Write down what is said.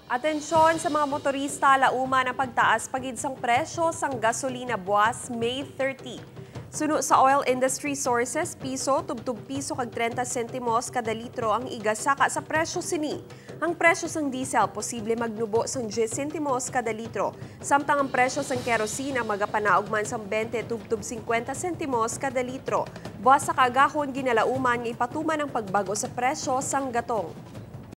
Atensyon sa mga motorista, lauma ng pagtaas pagid sang presyo sang gasolina bwas May 30. Suno sa oil industry sources, piso, tubtub piso kag 30 sentimos kada litro ang igasaka sa presyo sini. Ang presyo sang diesel posible magnubo sang 10 sentimos kada litro. Samtang ang presyo sang kerosene magapanaog man sang 20 tubtub 50 sentimos kada litro. Buwas sa kagahon ginalauman nga ipatuman ang pagbago sa presyo sang gatong.